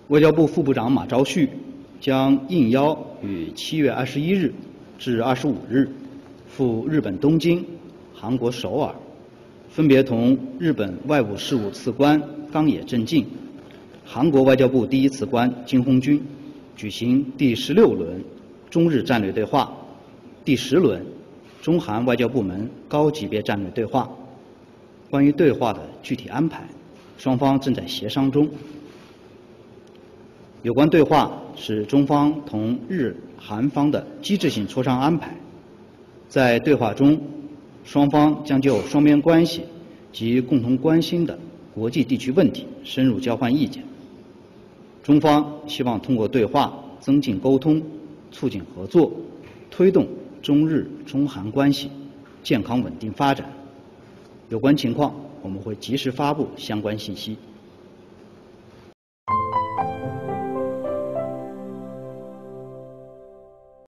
外交部副部长马朝旭将应邀于7月21日至25日赴日本东京、韩国首尔，分别同日本外务事务次官冈野正进、韩国外交部第一次官金鸿钧举行第16轮中日战略对话、第10轮中韩外交部门高级别战略对话。关于对话的具体安排，双方正在协商中。有关对话是中方同日韩方的机制性磋商安排。在对话中，双方将就双边关系及共同关心的国际地区问题深入交换意见。中方希望通过对话增进沟通，促进合作，推动中日中韩关系健康稳定发展。有关情况，我们会及时发布相关信息。